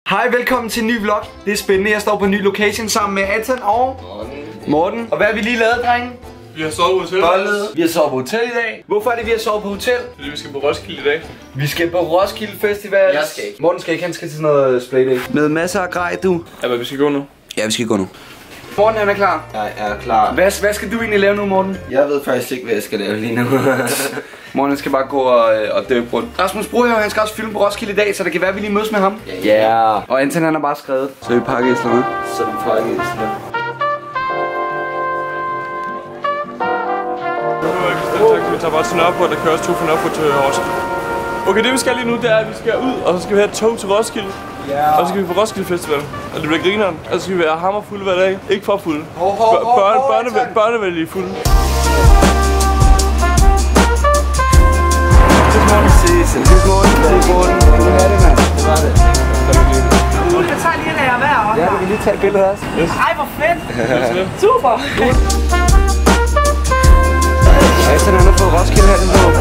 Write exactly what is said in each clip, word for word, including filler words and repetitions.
Hej, velkommen til en ny vlog. Det er spændende, jeg står på en ny location sammen med Anton og Morten. Og hvad har vi lige lavet, drenge? Vi har sovet på hotel. Bollet. Vi har sovet på hotel i dag. Hvorfor er det, vi har sovet på hotel? Fordi vi skal på Roskilde i dag. Vi skal på Roskilde Festival. Jeg skal ikke. Morten skal ikke, han skal til sådan noget splay day. Med masser af grej, du. Ja, men vi skal gå nu. Ja, vi skal gå nu. Morten, han er klar. Jeg er klar. Hvad, hvad skal du egentlig lave nu, Morten? Jeg ved faktisk ikke, hvad jeg skal lave lige nu. Morten skal bare gå og, og døbe rundt. Rasmus Brohøj, han skal også filme på Roskilde i dag, så det kan være, at vi lige mødes med ham. Ja. Yeah. Og Anton, han har bare skrevet. Så vi pakker Island med. Så vi pakker Island. Vi tager bare til Nørreport, der kører også to fra Nørreport til Roskilde. Okay, det vi skal lige nu, det er, at vi skal ud, og så skal vi have et tog til Roskilde. Yeah. Og så skal vi på Roskilde Festival. Og det bliver grineren. Og så skal vi være hammerfulde hver dag. Ikke for fulde. Børnevenlige fulde. Morten, ses. Ses Morten. Ses Morten. Kan du have det, mand? Det var det. Jeg tager lige det her hver år. Ja, vi kan lige tage et billede af os. Yes. Ej, hvor fedt. Super. Anton, han har fået Roskilde-hatten på.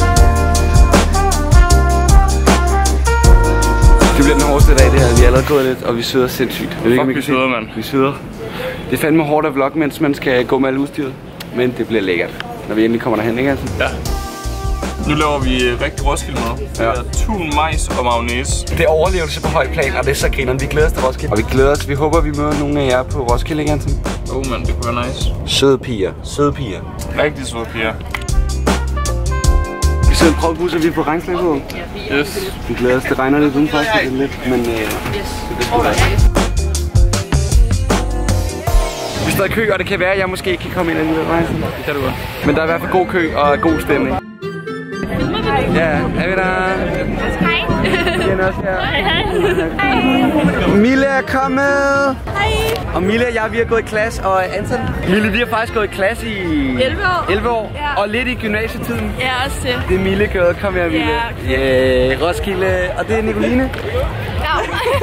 Det bliver den hårdeste dag, det her. Vi er allerede gået lidt, og vi syder sindssygt. Jeg ved ikke, om I kan se. Vi syder, mand. Vi syder. Det er fandme hårdt at vlogge, mens man skal gå med alt udstyret. Men det bliver lækkert, når vi endelig kommer derhen, ikke Anton? Ja. Nu laver vi rigtig Roskilde mad. Det er tun, majs og mayonnaise. Det er overlevelse på høj plan, og det er så grineren. Vi glæder os til Roskilde. Og vi glæder os. Vi håber, vi møder nogle af jer på Roskilde, ikke Anton? Åh oh, mand, det kunne være nice. Søde piger. Søde piger. Rigtig søde piger. Vi sidder i en prøvebus, og vi er på Regnslag på. Yes. Vi glæder os. Det regner lidt udenfor, så det er lidt, men øh, yes. Det er vi står i kø, og det kan være, at jeg måske ikke kan komme ind alligevel. Det kan du godt. Men der er i hvert fald god kø og god stemning. Ja, er vi der? Hej. Igen også her. Hej, hej. Mille er kommet. Hej. Og Mille og jeg, vi har gået i klasse, og Anton. Mille, vi har faktisk gået i klasse i elleve år. elleve år. Ja. Og lidt i gymnasietiden. Ja, også det. Det er Mille gået. Kom her, Mille. Ja. Yeah, Roskilde. Og det er Nicoline. Ja.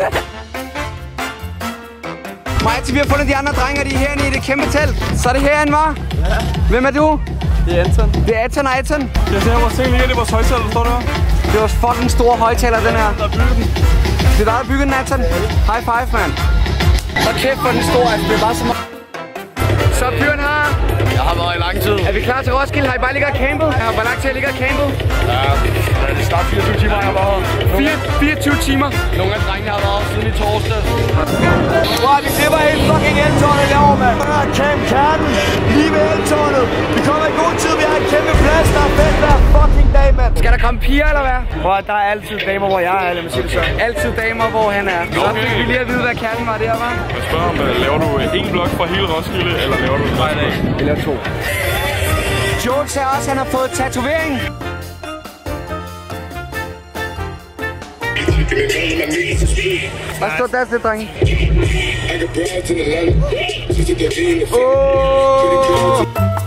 Maja, vi har fundet de andre drenge, de er herinde i det kæmpe telt. Så er det herinde, var? Ja. Hvem er du? Det er Anton. Det er Anton og Anton. Jeg ser vores ting lige, det er vores højtaler, der står der. Det er vores fucking store højtaler, den her. Der er bygget den. Det er dig, der bygger den, Anton. High five, mand. Så kæft for den store, altså det er bare så meget. Så Bjørn har... Jeg har været i lang tid. Er vi klar til Roskilde? Har I bare ligget og campet? Ja, hvor lang tid har I ligget og campet? Ja, det starter fireogtyve timer, jeg har været her. fireogtyve timer? Nogle af drengene har været siden i torsdag. Wow, vi klipper helt fucking eltårnet derovre, mand. Der er Camp Kerten lige ved eltårnet. Vi kommer i god tid, vi har en kæmpe plads, der er fedt hver fucking dag, mand. Skal der komme piger, eller hvad? Hvor der er altid damer, hvor jeg er, lad mig sige det så. Altid damer, hvor han er. Så fik vi lige at vide, hvad kernen var der, var. Jeg spørger om, laver du en blok fra hele Roskilde, eller laver du en hver dag? Eller to. Jones er også, han har fået tatovering. Hvad står der til, drenge? Åh!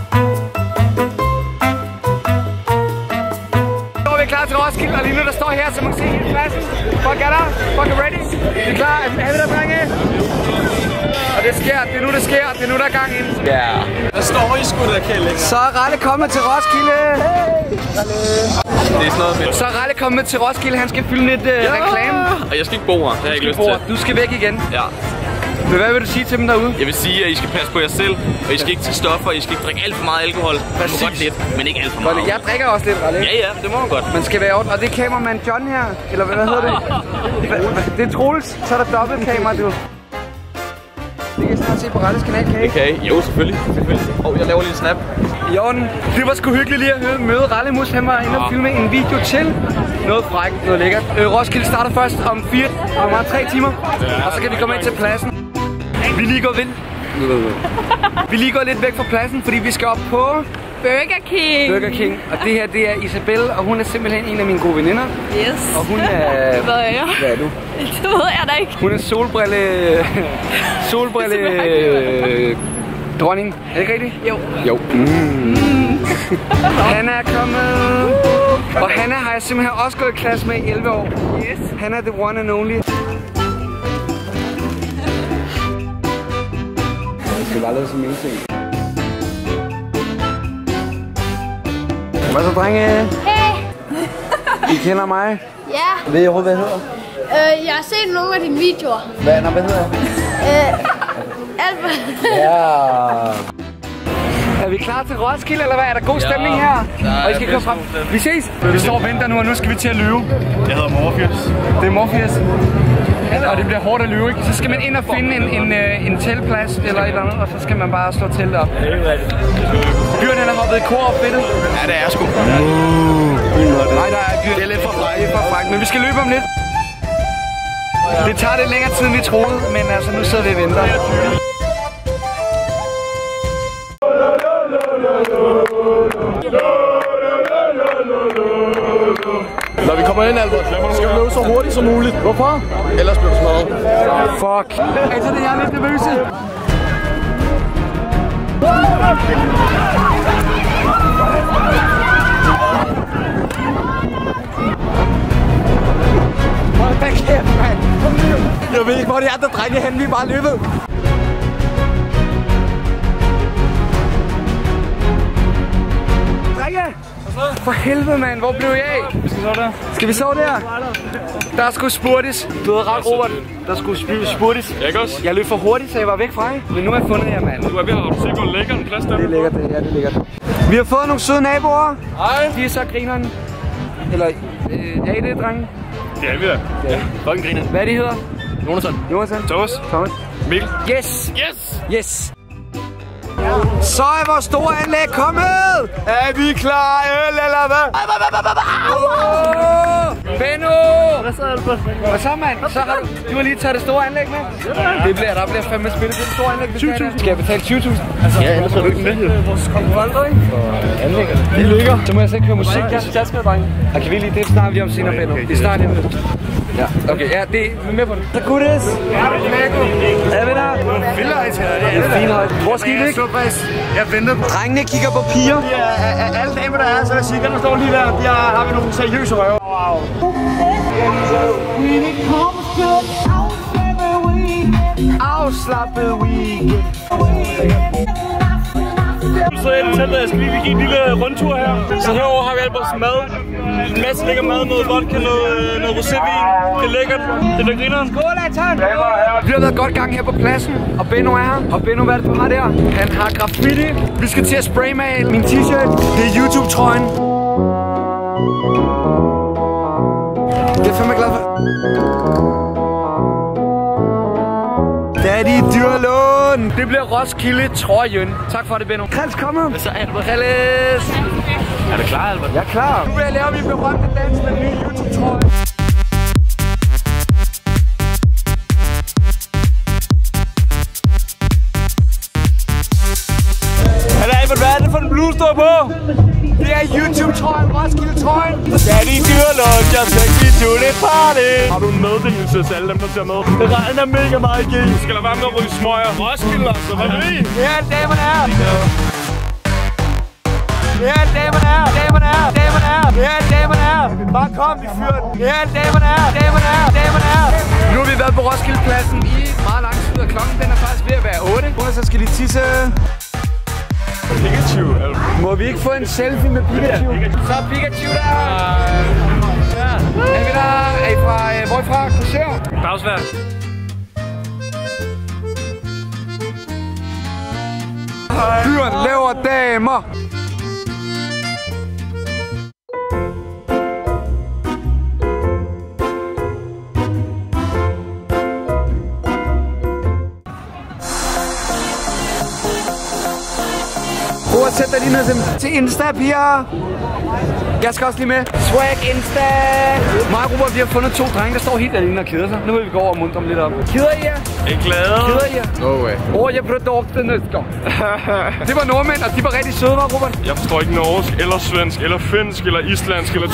Nu er vi klar til Roskilde, og lige nu der står her, så man kan se hele pladsen. Folk er der. Folk er ready. Vi er klar. Er vi der, drenge? Og det sker. Det er nu, det sker. Det er nu, der er gang ind. Ja. Yeah. Der står i sgu, der kan længere. Så er Ralle kommet til Roskilde. Hey. Det er sådan noget med. Så er Ralle kommet til Roskilde. Han skal filme lidt uh, ja. reklame. Og jeg skal ikke bo her. Det har jeg ikke lyst til. Du skal væk igen. Ja. Men hvad vil du sige til dem derude? Jeg vil sige, at I skal passe på jer selv, og I skal ikke tage stoffer, I skal ikke drikke alt for meget alkohol. Præcis. Godt lidt, men ikke alt for meget. Jeg drikker også lidt, Ralle. Ja, ja, det må man godt. Man skal være orden. Og det er kameramand John her. Eller hvad hedder det? Det er Troels. Så er der dobbeltkamera, du. Det kan snart se på Ralles kanal, kan I? Okay, jo, selvfølgelig. selvfølgelig. Og jeg laver lige en snap. I orden. Det var sgu hyggeligt lige at høre, møde Rallemus. Han var inde og filme en video til. Noget frækt, noget lækkert. Øh, Roskilde starter først om fire, om meget tre timer. Og så kan vi komme ind til pladsen. Vi lige går vind. Vi lige går lidt væk fra pladsen, fordi vi skal op på Burger King. Burger King. Og det her, det er Isabelle, og hun er simpelthen en af mine gode veninder. Yes. Og hun er... Hvad er jeg? Hvad er du? Det ved jeg da ikke. Hun er solbrille... solbrille... dronning. Er det ikke rigtigt? Jo. Jo. Mm. Han er kommet. Og Hanna har jeg simpelthen også gået i klasse med i elleve år. Yes. Han er the one and only. Det var lavet som ingenting. Hvad så, drenge? Hey. I kender mig? Ja. Ved I overhovedet, hvad jeg hedder? Øh, jeg har set nogle af dine videoer. Hvad, nå, hvad hedder jeg? Øh, Albert. Ja. Er vi klar til Roskilde, eller hvad? Er der god stemning her? Og I skal komme frem. Vi ses. Vi står og venter nu, og nu skal vi til at løbe. Jeg hedder Morpheus. Det er Morpheus. Og det bliver hårdt at løbe, ikke? Så skal man ind og finde en, en, en, en teltplads eller et eller andet, og så skal man bare slå teltet op. Dyrene har hoppet i kor op ved det. Ja, det er sgu. Nej, der er dyr. Det er lidt for fræk, for fræk, men vi skal løbe om lidt. Det tager lidt længere tid, end vi troede, men altså, nu sidder vi og venter. Når vi kommer ind, Albert, skal vi løbe så hurtigt som muligt. Hvorfor? Ellers bliver du smadret. Fuck. Altså, det er lidt nervøse. Hold da kæft, mand. Jeg ved ikke, hvor de andre drenge er henne. Vi er bare løbet. Drenge! For helvede, mand. Hvor blev jeg af? Vi skal så der. Skal vi sove der? Der skulle spurtes. Du havde ret, Robert. Der skulle spurtes. Ikke også? Jeg løb for hurtigt, så jeg var væk fra jer. Men nu har jeg fundet jer, mand. Du er ved at se, hvor lækker en plads der. Det er lækkert, det. Ja, det er lækkert. Vi har fået nogle søde naboer. Hej. De er så grinerne. Eller, øh, er I det, drenge? Det er vi da. Ja. Fucking griner. Hvad er de hedder? Jonathan. Jonathan. Thomas. Thomas. Mikkel. Yes! Yes! Yes! Så er vores store anlæg kommet! Er vi klar, eller hvad? Oh! Benno! Hvad så, Albert? Hvad så, mand? Så har du, du har lige taget det store anlæg med? Det bliver, der bliver fandme spillet til det store anlæg. tyve tusind. Skal jeg betale tyve tusind? Ja, ellers er du ikke med. Vores konkurrenter, ikke? For anlægget. De ligger. Så må jeg så ikke høre musik. Jeg har tasket, drenge. Og kan vi lige, det snakker vi om senere, Benno. Det snakker lige om det. Ja, okay, ja, det er med på det. Så goodies. Er vi der? Vildt højt, det Det er fint højt. Hvor skal I ligge? Jeg venter. Drengene kigger på piger. Ja, alle damer, der er, så vil jeg sige, den der står lige der, der har vi nogle seriøse røver. Wow. Afslappet weekend. Nu sidder jeg i teltet, jeg skal lige give en lille rundtur her. Så herovre har vi Alberts mad. En masse lækker mad, noget vodka, noget, noget rosévin. Det er lækkert. Det bliver grineren. Skål, Anton! Vi har været godt gang her på pladsen, og Benno er her. Og Benno, hvad er det, du har der? Han har graffiti. Vi skal til at spraymale min t-shirt. Det er YouTube-trøjen. Det er fandme glad for. Daddy Dyrlund. Det bliver Roskilde trøjen. Tak for det, Benno. Krals, kom nu. Hvad så, Albert? Krals. Er du klar, Albert? Jeg er klar. Nu vil jeg lave min berømte dans med min YouTube-trøje. Albert, hvad er det for en bluse, du er på? Det er YouTube-trøjen, Roskilde-trøjen. Daddy Dyrlund, jeg skal give to det party. Har du en meddelelse til alle dem, der ser med? Det regner mega meget i. Du skal lade være med at ryge smøger. Roskilde, altså. Hvad er det? Ja, damerne er. Ja, damerne er. Damerne er. Damerne er. Ja, damerne er. Bare kom, vi fyrer den. Ja, damerne er. Damerne er. Damerne er. Nu har vi været på Roskilde-pladsen i meget lang tid, og klokken den er faktisk ved at være otte. Så skal de tisse. Pikachu, Albert. Må vi ikke få en selfie med Pikachu? Så er Pikachu der. Ja. Er vi der? Er I fra, øh, hvor er I fra? Korsør? Bagsvær. Fyren laver damer. Prøv at sætte dig lige ned til, til Insta, piger. Jeg skal også lige med. Swag Insta. Mig og Robert, vi har fundet to drenge, der står helt alene og keder sig. Nu vil vi gå over og muntre dem lidt op. Keder I jer? Er I glade? Keder I jer? No way. Åh, jeg produkter nødskov. Det var nordmænd, og de var rigtig søde, var Robert? Jeg forstår ikke norsk, eller svensk, eller finsk, eller islandsk, eller...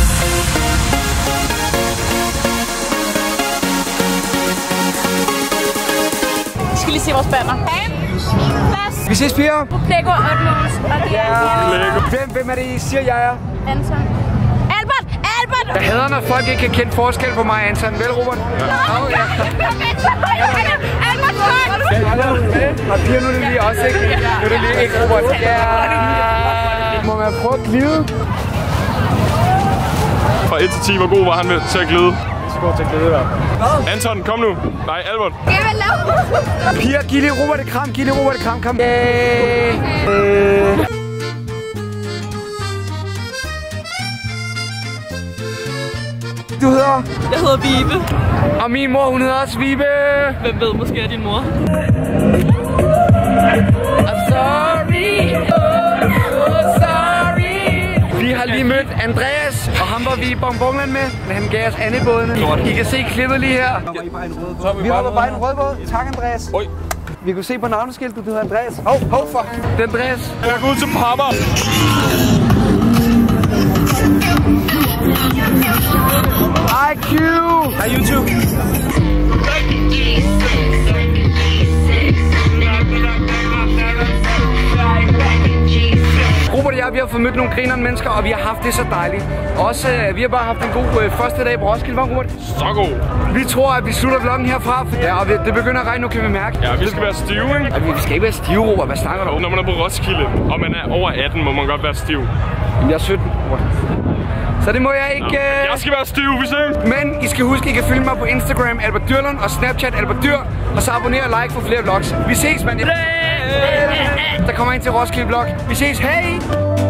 Vi skal lige se vores banner. Plads. Vi ses, piger. Lego Otmos. Og det er Hvem, hvem er det, I siger, jeg er? Anton. Albert! Albert! Jeg hader, når folk ikke kan kende forskel på mig og Anton. Vel, Robert? Nå, ja. Albert, fuck! Og piger, nu er det lige også, ikke? Nu er det lige ikke, Robert. Ja. Må man prøve at glide? Fra et til ti, hvor god var han med til at glide? god til at glæde dig. Hvad? Anton, kom nu. Nej, Albert. Hvad laver du? Piger, giv lige Robert et kram, giv lige Robert et kram, kom. Yeah. Øh. Du hedder? Jeg hedder Vibe. Og min mor, hun hedder også Vibe. Hvem ved, måske er din mor. I'm sorry, oh, oh sorry. Vi har lige mødt Andreas, og ham var vi i Bonbonland med, men han gav os andebådene. I kan se klippet lige her. Vi holder bare en rødbåd. Tak, Andreas. Oj. Vi kunne se på navneskiltet, du hedder Andreas. Hov, hov, fuck. Det er Andreas. Jeg går ud til Papa. I Q. Hej YouTube. Robert og jeg, vi har fået mødt nogle grinerende mennesker, og vi har haft det så dejligt. Også, uh, vi har bare haft en god uh, første dag på Roskilde, var Robert? Så god. Vi tror, at vi slutter vloggen herfra, ja, og det begynder at regne nu, kan vi mærke. Ja, vi skal være stive, ikke? Ja, vi skal ikke være stive, Robert. Hvad snakker du om? Når man er på Roskilde, og man er over atten, må man godt være stiv. Jeg er sytten, Robert. Så det må jeg ikke... Uh... Jeg skal være stiv, vi ses. Men I skal huske, I kan følge mig på Instagram, Albert Dyrlund, og Snapchat, Albert Dyr. Og så abonner og like for flere vlogs. Vi ses, mand. Der kommer ind til Roskilde vlog. Vi ses. Hej!